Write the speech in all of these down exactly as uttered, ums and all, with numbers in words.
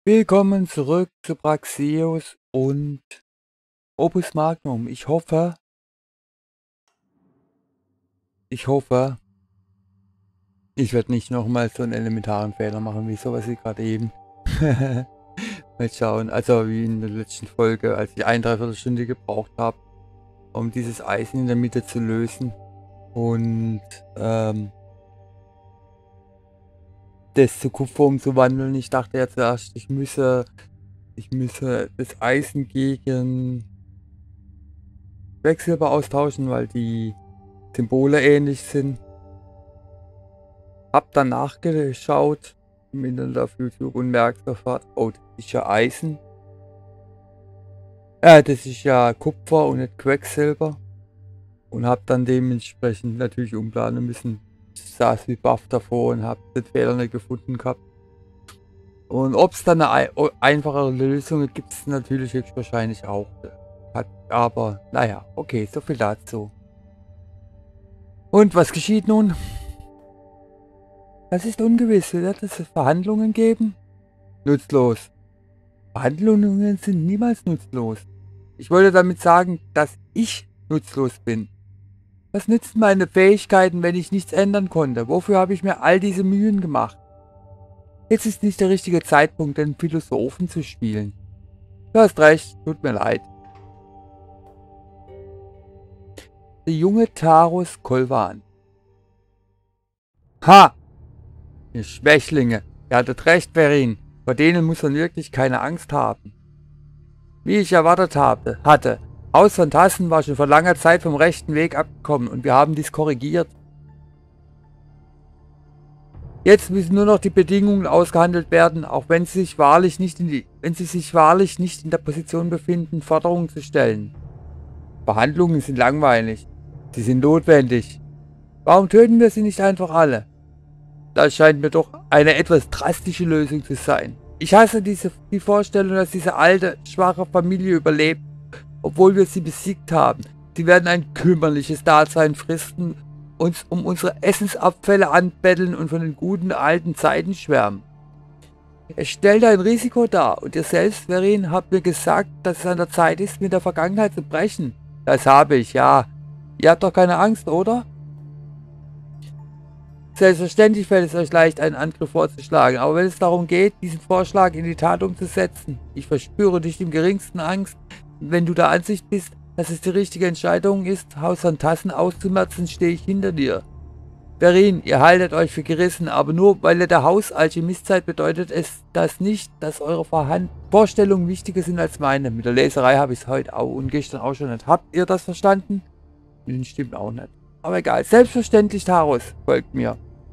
Willkommen zurück zu Braxeus und Opus Magnum. Ich hoffe, ich hoffe, ich werde nicht nochmal so einen elementaren Fehler machen, wie sowas wie gerade eben. Mal schauen, also wie in der letzten Folge, als ich eine Dreiviertelstunde gebraucht habe, um dieses Eisen in der Mitte zu lösen und ähm, das zu Kupfer umzuwandeln. Ich dachte ja zuerst, ich müsse, ich müsse das Eisen gegen Quecksilber austauschen, weil die Symbole ähnlich sind. Hab dann nachgeschaut im Internet auf YouTube und merkt sofort, oh, das ist ja Eisen. Äh, das ist ja Kupfer und nicht Quecksilber. Und hab dann dementsprechend natürlich umplanen müssen. Ich saß wie baff davor und hab den Fehler nicht gefunden gehabt. Und ob es dann eine einfachere Lösung gibt, es natürlich höchstwahrscheinlich auch. Hat, aber naja, okay, so viel dazu. Und was geschieht nun? Das ist ungewiss. Wird es Verhandlungen geben? Nutzlos. Verhandlungen sind niemals nutzlos. Ich wollte damit sagen, dass ich nutzlos bin. Was nützen meine Fähigkeiten, wenn ich nichts ändern konnte? Wofür habe ich mir all diese Mühen gemacht? Jetzt ist nicht der richtige Zeitpunkt, den Philosophen zu spielen. Du hast recht, tut mir leid. Der junge Taros Kolvan. Ha! Ihr Schwächlinge, ihr hattet recht, Verin. Vor denen muss man wirklich keine Angst haben. Wie ich erwartet habe, hatte, Haus von Tassen war schon vor langer Zeit vom rechten Weg abgekommen und wir haben dies korrigiert. Jetzt müssen nur noch die Bedingungen ausgehandelt werden, auch wenn sie sich wahrlich nicht in die, wenn sie sich wahrlich nicht in der Position befinden, Forderungen zu stellen. Verhandlungen sind langweilig. Sie sind notwendig. Warum töten wir sie nicht einfach alle? Das scheint mir doch eine etwas drastische Lösung zu sein. Ich hasse diese, die Vorstellung, dass diese alte, schwache Familie überlebt, obwohl wir sie besiegt haben. Sie werden ein kümmerliches Dasein fristen, uns um unsere Essensabfälle anbetteln und von den guten alten Zeiten schwärmen. Es stellt ein Risiko dar und ihr selbst, Verin, habt mir gesagt, dass es an der Zeit ist, mit der Vergangenheit zu brechen. Das habe ich, ja. Ihr habt doch keine Angst, oder? Selbstverständlich fällt es euch leicht, einen Angriff vorzuschlagen, aber wenn es darum geht, diesen Vorschlag in die Tat umzusetzen, ich verspüre nicht im geringsten Angst, wenn du der Ansicht bist, dass es die richtige Entscheidung ist, Haus von Tassen auszumerzen, stehe ich hinter dir. Verin, ihr haltet euch für gerissen, aber nur weil ihr der Hausalchemist seid, bedeutet es das nicht, dass eure Vorhand Vorstellungen wichtiger sind als meine. Mit der Leserei habe ich es heute auch und gestern auch schon nicht. Habt ihr das verstanden? Das stimmt auch nicht. Aber egal. Selbstverständlich, Taros, folgt mir.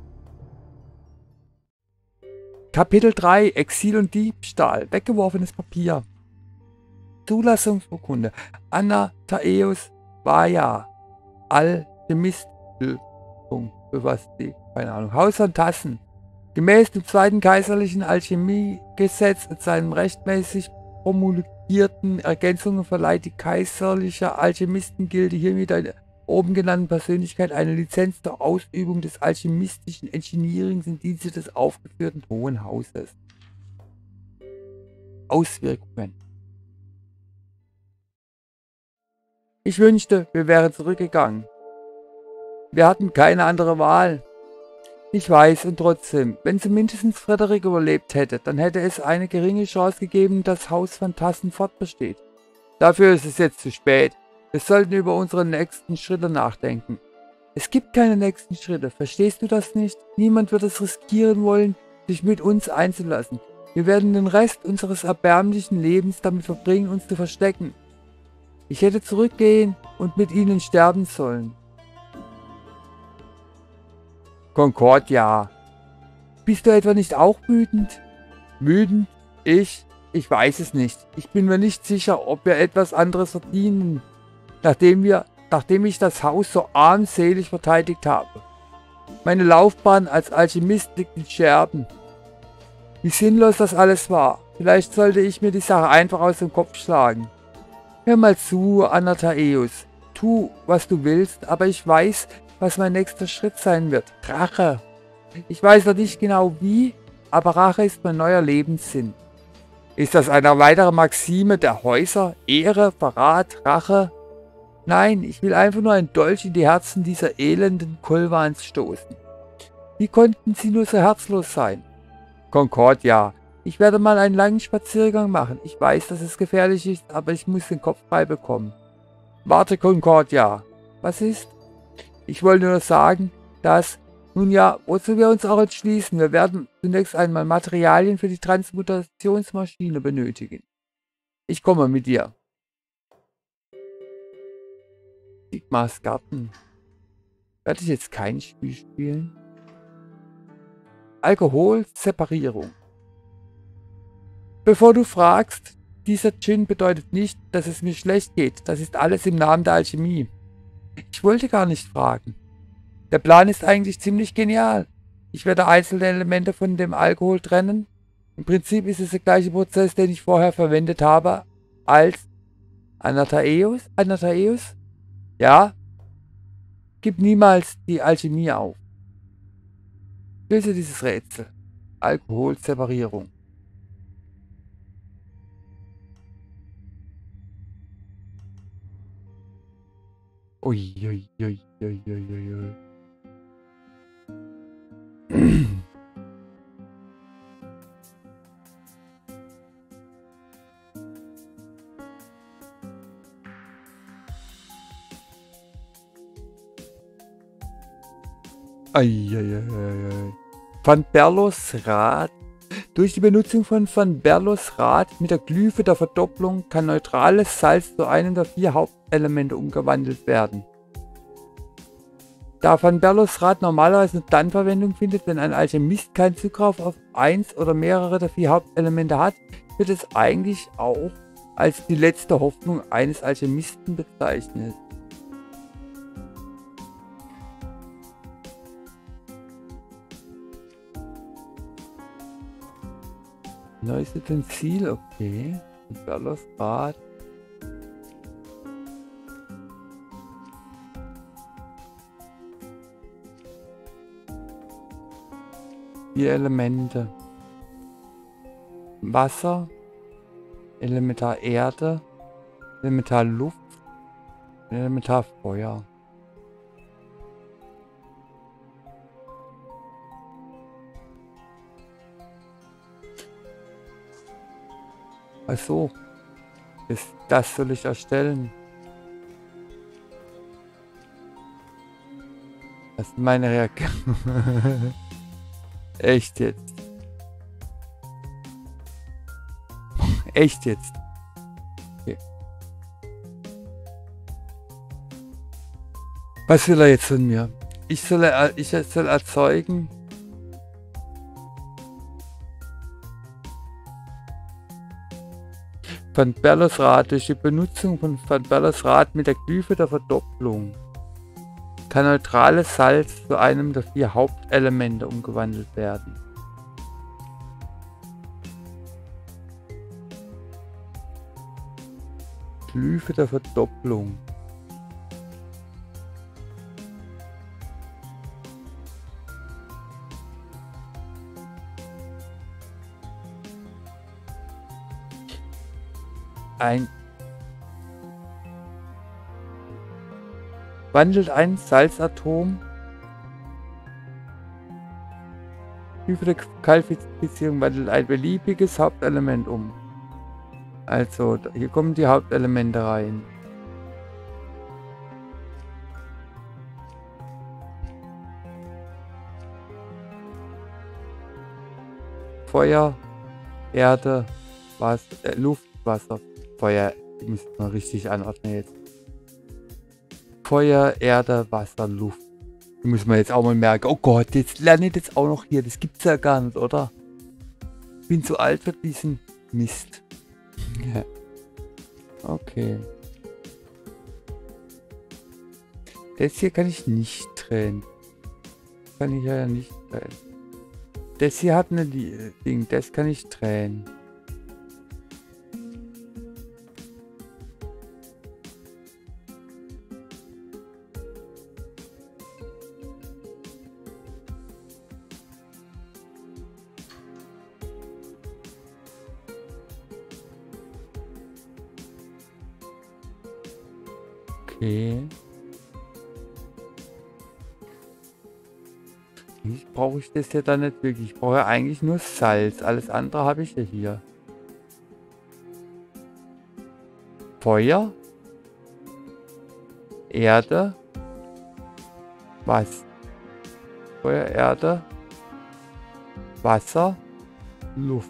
Kapitel drei. Exil und Diebstahl. Weggeworfenes Papier. Zulassungsurkunde. Anathaeus Vaya. Alchemist. Für was die? Keine Ahnung. Haus von Tassen. Gemäß dem zweiten kaiserlichen Alchemiegesetz und seinen rechtmäßig promulgierten Ergänzungen verleiht die kaiserliche Alchemistengilde hiermit einer oben genannten Persönlichkeit eine Lizenz zur Ausübung des alchemistischen Engineerings im Dienste des aufgeführten Hohen Hauses. Auswirkungen. Ich wünschte, wir wären zurückgegangen. Wir hatten keine andere Wahl. Ich weiß, und trotzdem, wenn zumindest Frederik überlebt hätte, dann hätte es eine geringe Chance gegeben, dass Haus von Tassen fortbesteht. Dafür ist es jetzt zu spät. Wir sollten über unsere nächsten Schritte nachdenken. Es gibt keine nächsten Schritte, verstehst du das nicht? Niemand wird es riskieren wollen, sich mit uns einzulassen. Wir werden den Rest unseres erbärmlichen Lebens damit verbringen, uns zu verstecken. Ich hätte zurückgehen und mit ihnen sterben sollen. Concordia. Bist du etwa nicht auch wütend? Wütend? Ich? Ich weiß es nicht. Ich bin mir nicht sicher, ob wir etwas anderes verdienen, nachdem wir, nachdem ich das Haus so armselig verteidigt habe. Meine Laufbahn als Alchemist liegt in Scherben. Wie sinnlos das alles war. Vielleicht sollte ich mir die Sache einfach aus dem Kopf schlagen. Hör mal zu, Anathaeus. Tu, was du willst, aber ich weiß, was mein nächster Schritt sein wird. Rache. Ich weiß noch nicht genau wie, aber Rache ist mein neuer Lebenssinn. Ist das eine weitere Maxime der Häuser? Ehre, Verrat, Rache? Nein, ich will einfach nur einen Dolch in die Herzen dieser elenden Kolvans stoßen. Wie konnten sie nur so herzlos sein? Concordia, ich werde mal einen langen Spaziergang machen. Ich weiß, dass es gefährlich ist, aber ich muss den Kopf frei bekommen. Warte, Concordia. Was ist? Ich wollte nur sagen, dass, nun ja, wozu wir uns auch entschließen, wir werden zunächst einmal Materialien für die Transmutationsmaschine benötigen. Ich komme mit dir. Sigmas Garten. Werde ich jetzt kein Spiel spielen? Alkoholseparierung. Bevor du fragst, dieser Gin bedeutet nicht, dass es mir schlecht geht. Das ist alles im Namen der Alchemie. Ich wollte gar nicht fragen. Der Plan ist eigentlich ziemlich genial. Ich werde einzelne Elemente von dem Alkohol trennen. Im Prinzip ist es der gleiche Prozess, den ich vorher verwendet habe, als Anataeus. Anataeus? Ja. Gib niemals die Alchemie auf. Löse dieses Rätsel. Alkoholseparierung. Ui, ui, ui, ui, ui, ui. Eieieiei. Van Berlos Rad. Durch die Benutzung von Van Berlos Rad mit der Glyphe der Verdopplung kann neutrales Salz zu einem der vier Hauptelemente umgewandelt werden. Da Van Berlos Rad normalerweise nur dann Verwendung findet, wenn ein Alchemist keinen Zugriff auf eins oder mehrere der vier Hauptelemente hat, wird es eigentlich auch als die letzte Hoffnung eines Alchemisten bezeichnet. Neues Utensil, okay. Van Berlos Rad. Vier Elemente. Wasser, Elementar Erde, Elementar Luft, Elementar Feuer. Ach so, das, das soll ich erstellen. Das ist meine Reaktion. Echt jetzt? Echt jetzt? Okay. Was will er jetzt von mir? Ich soll, er, ich soll erzeugen. Van Berlos Rad. Durch die Benutzung von Van Berlos Rad mit der Glyphe der Verdopplung kann neutrales Salz zu einem der vier Hauptelemente umgewandelt werden. Glyphe der Verdopplung. Ein wandelt ein Salzatom Glyphe der Qualifizierung wandelt ein beliebiges Hauptelement um. Also, hier kommen die Hauptelemente rein. Feuer, Erde, Wasser, äh, Luft, Wasser, Feuer. Ich muss mal richtig anordnen jetzt. Feuer, Erde, Wasser, Luft. Die muss man jetzt auch mal merken. Oh Gott, jetzt lerne ich das auch noch hier. Das gibt's ja gar nicht, oder? Ich bin zu alt für diesen Mist. Ja. Okay. Das hier kann ich nicht trennen. Das kann ich ja nicht trennen. Das hier hat eine Ding. Das kann ich trennen. Okay. Eigentlich brauche ich das ja dann nicht wirklich. Ich brauche ja eigentlich nur Salz. Alles andere habe ich ja hier. Feuer. Erde. Was? Feuer, Erde. Wasser. Luft.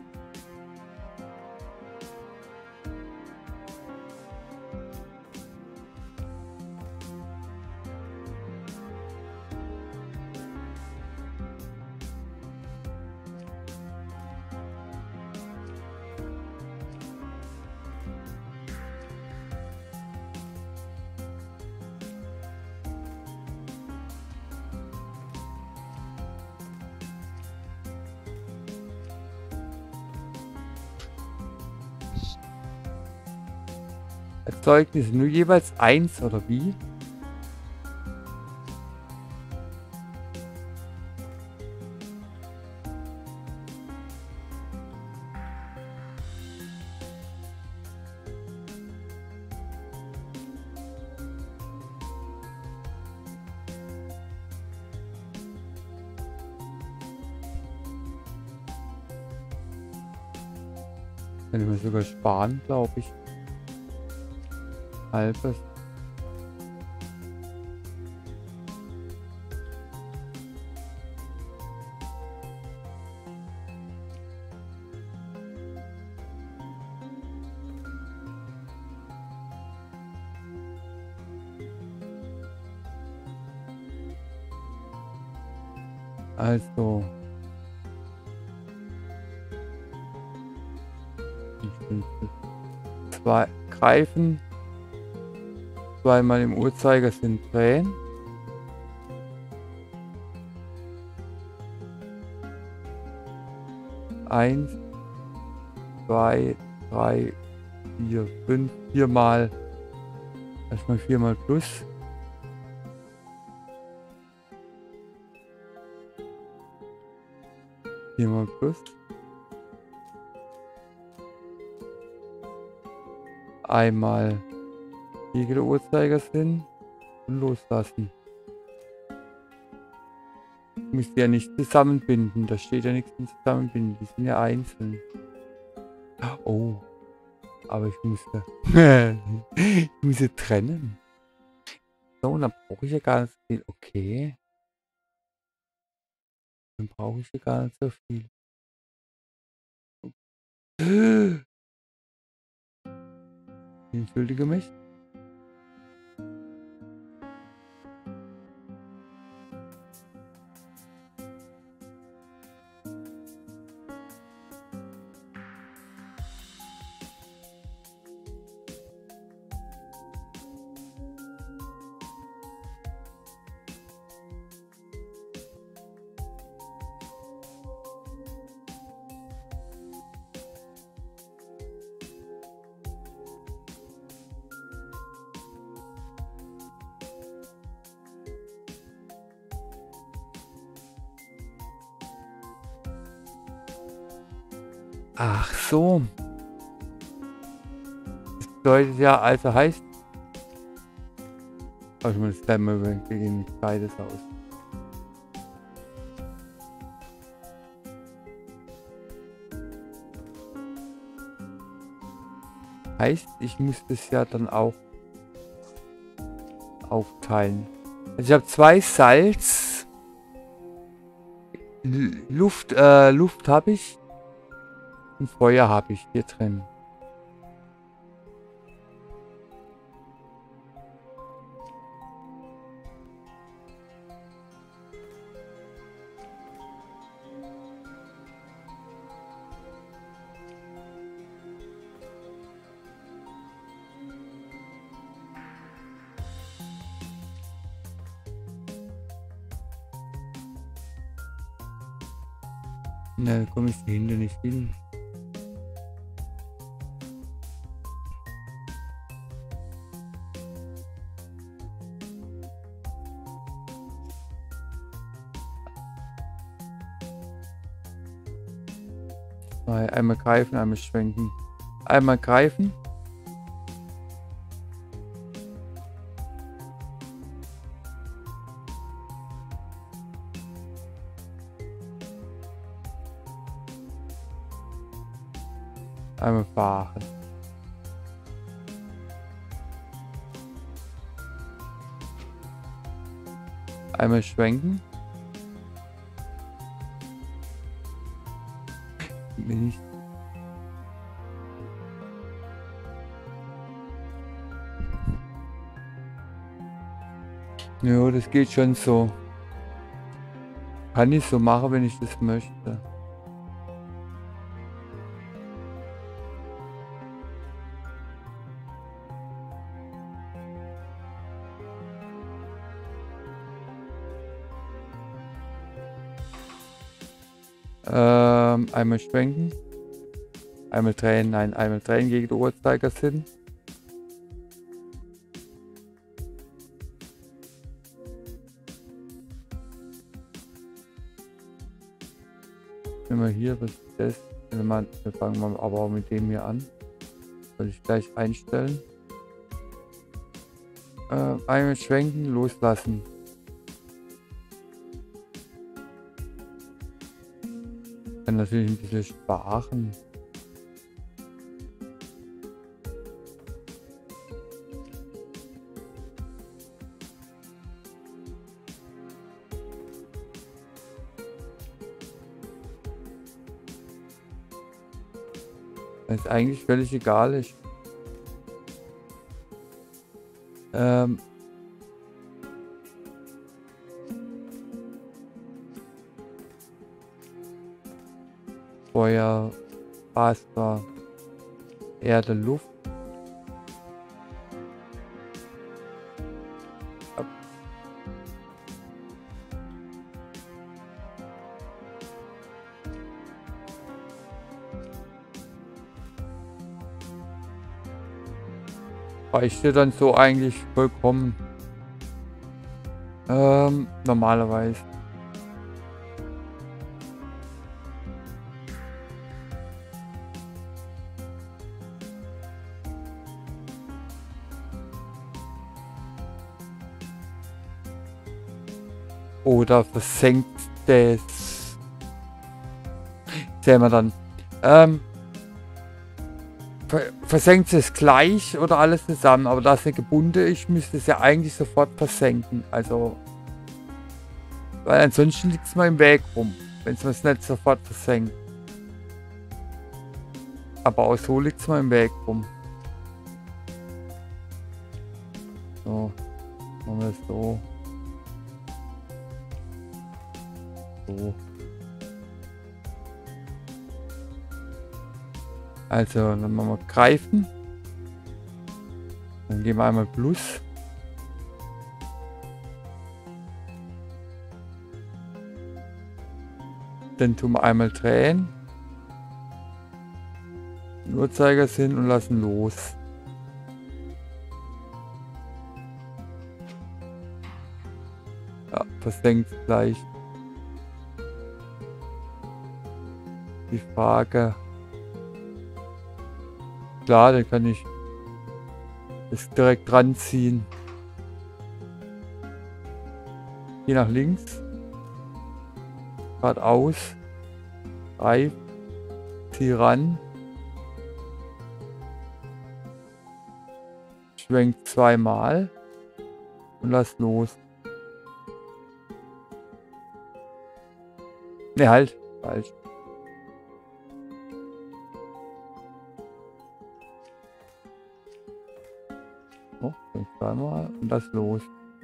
Erzeugnisse nur jeweils eins oder wie? Können wir sogar sparen, glaube ich. Halbes. Also. Zwei greifen. Zweimal im Uhrzeigersinn drehen. Eins, zwei, drei, vier, fünf, viermal. Erstmal viermal plus. Viermal plus. Einmal der Uhrzeigersinn und loslassen. Ich muss die ja nicht zusammenbinden, da steht ja nichts zum Zusammenbinden, die sind ja einzeln. Oh, aber ich musste, ich muss sie trennen. So, und dann brauche ich ja gar nicht so viel. Okay. Dann brauche ich ja gar nicht so viel. Entschuldige mich. Ach so. Das bedeutet ja, also heißt. Oh, ich muss das gleich mal überlegen, wie beides aus. Heißt, ich muss das ja dann auch aufteilen. Also ich habe zwei Salz. L Luft, äh, Luft habe ich. Und Feuer habe ich hier drin. Na, da komme ich dahinter nicht hin. Einmal greifen, einmal schwenken. Einmal greifen. Einmal fahren. Einmal schwenken. Bin ich. Ja, das geht schon so. Kann ich so machen, wenn ich das möchte. Ähm, einmal schwenken. Einmal drehen, nein, einmal drehen gegen den Uhrzeigersinn. Nehmen wir hier, was ist das? Wir fangen mal aber auch mit dem hier an. Soll ich gleich einstellen. Äh, einmal schwenken, loslassen. Kann natürlich ein bisschen sparen. Das ist eigentlich völlig egal. Ich, ähm, Feuer, Wasser, Erde, Luft. Ab. Reicht dir dann so eigentlich vollkommen. Ähm, normalerweise. Oder versenkt das. Sehen wir dann. Ähm, versenkt es gleich oder alles zusammen, aber da es nicht gebunden ist, müsste es ja eigentlich sofort versenken. Also, weil ansonsten liegt es mal im Weg rum, wenn es nicht sofort versenkt. Aber auch so liegt es mal im Weg rum. So, machen wir es so. So. Also, dann machen wir greifen. Dann geben wir einmal Plus. Dann tun wir einmal drehen. Den Uhrzeigersinn und lassen los. Ja, versenkt gleich. Die Frage. Klar, dann kann ich das direkt dran ziehen. Hier nach links. Geradeaus. Reif. Zieh ran. Schwenkt zweimal. Und lass los. Ne, halt. Falsch. Oh, zweimal und das los.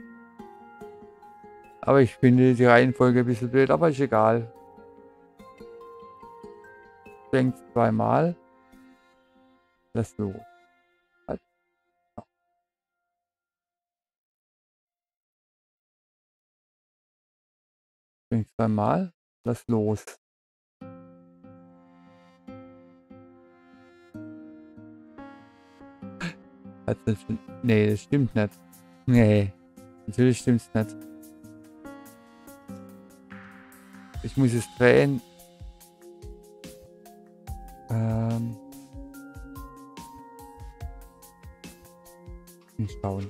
Aber ich finde die Reihenfolge ein bisschen blöd, aber ist egal. Denkt zweimal. Das los. Halt. Ja. Denkt zweimal. Das los. Das, nee, das stimmt nicht. Nee, natürlich stimmt's nicht. Ich muss es drehen. Ähm. Schauen.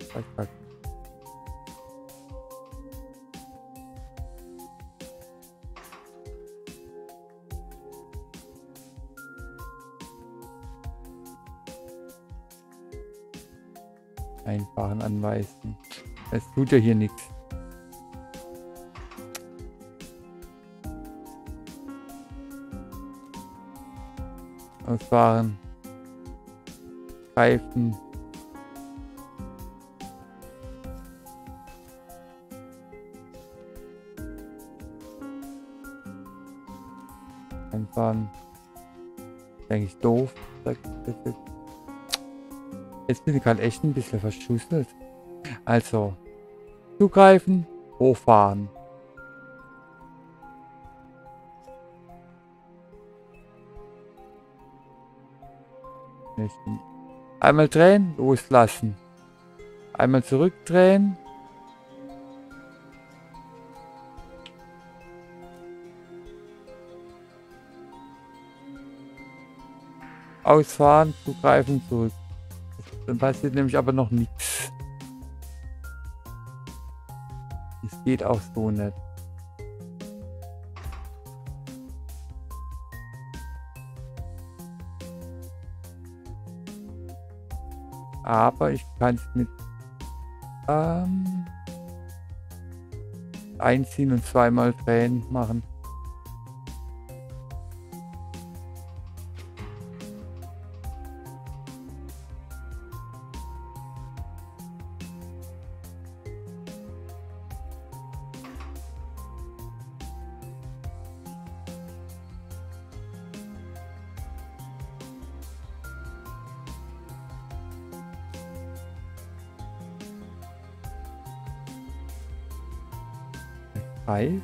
Einfahren anweisen. Es tut ja hier nichts. Ausfahren. Reifen. Einfahren. Eigentlich doof. Jetzt bin ich gerade echt ein bisschen verschusselt. Also, zugreifen, hochfahren. Einmal drehen, loslassen. Einmal zurückdrehen. Ausfahren, zugreifen, zurück. Dann passiert nämlich aber noch nichts. Es geht auch so nicht. Aber ich kann es mit ähm, einziehen und zweimal drehen machen. Drei.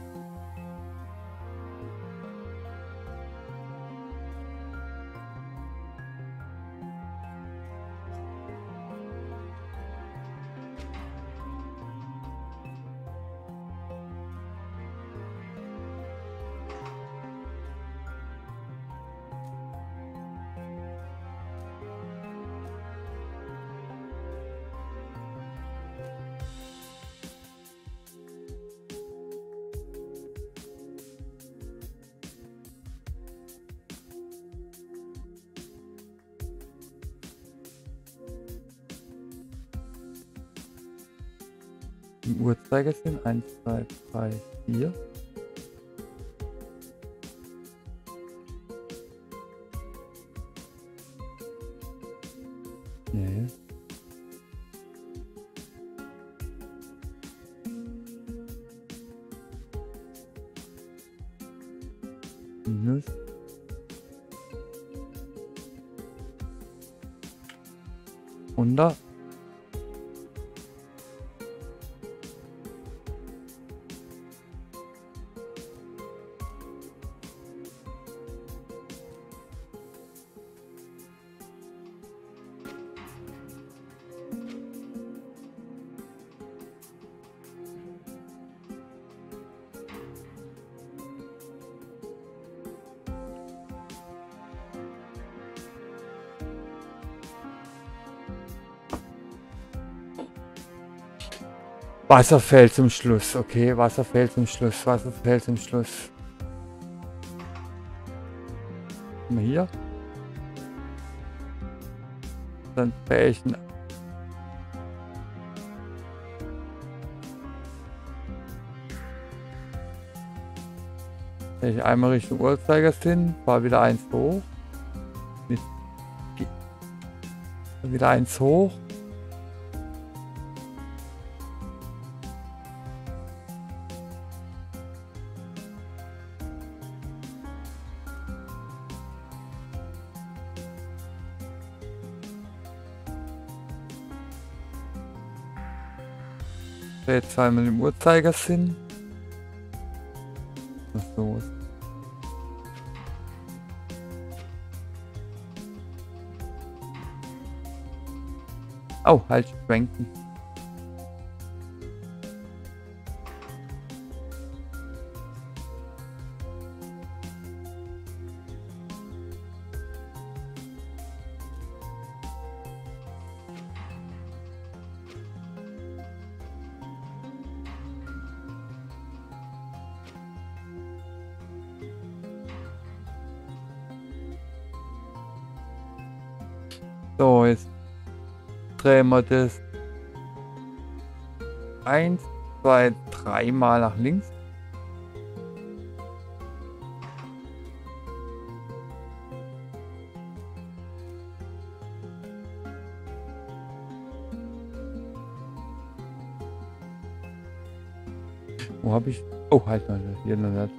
Im Uhrzeigersinn eins, zwei, drei, vier. Nee. Minus. Runter. Wasser fällt zum Schluss. Okay, Wasser fällt zum Schluss. Wasser fällt zum Schluss. Mal hier. Dann drehe ich ihn. Drehe ich einmal Richtung Uhrzeigersinn. Fahre wieder eins hoch. Mit wieder eins hoch. Jetzt zweimal im Uhrzeigersinn. Was ist los? Oh, halt, schwenken. So, jetzt drehen wir das Eins, zwei, dreimal nach links. Wo habe ich... Oh, halt mal, hier noch nicht.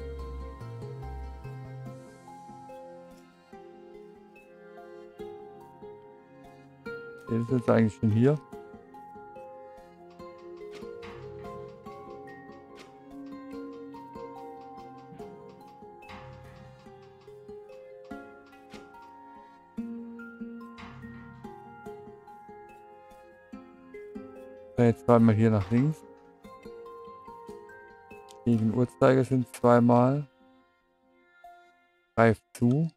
Der ist jetzt eigentlich schon hier. So, jetzt zweimal hier nach links. Gegen Uhrzeigersinn zweimal. Greif zu.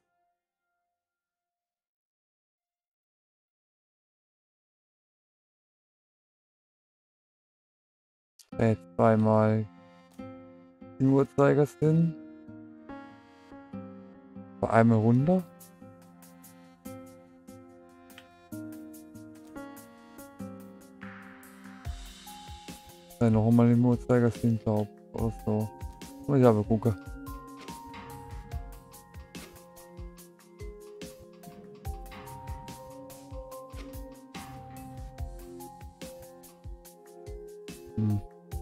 Jetzt zweimal den Uhrzeigersinn. So, einmal runter. Dann noch einmal den Uhrzeigersinn, glaube ich. Oder so. Muss ich aber gucken. Hm.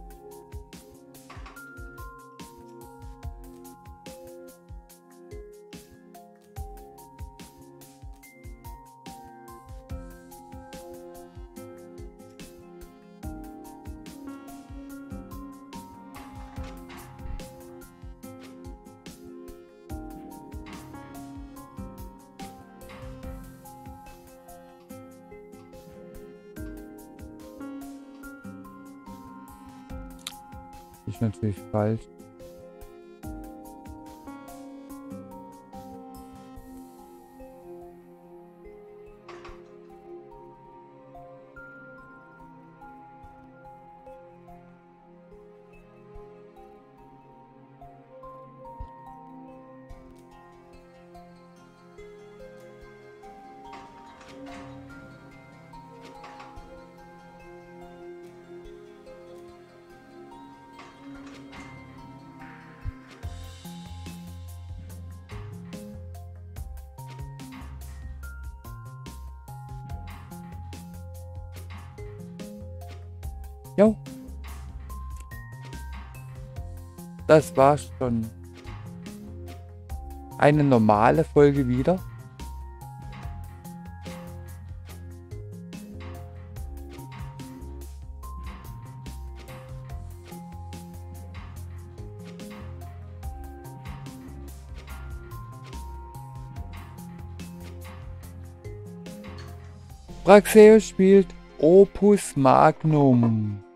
Ist natürlich falsch. Jo. Das war schon eine normale Folge wieder. Praxeus spielt Opus Magnum.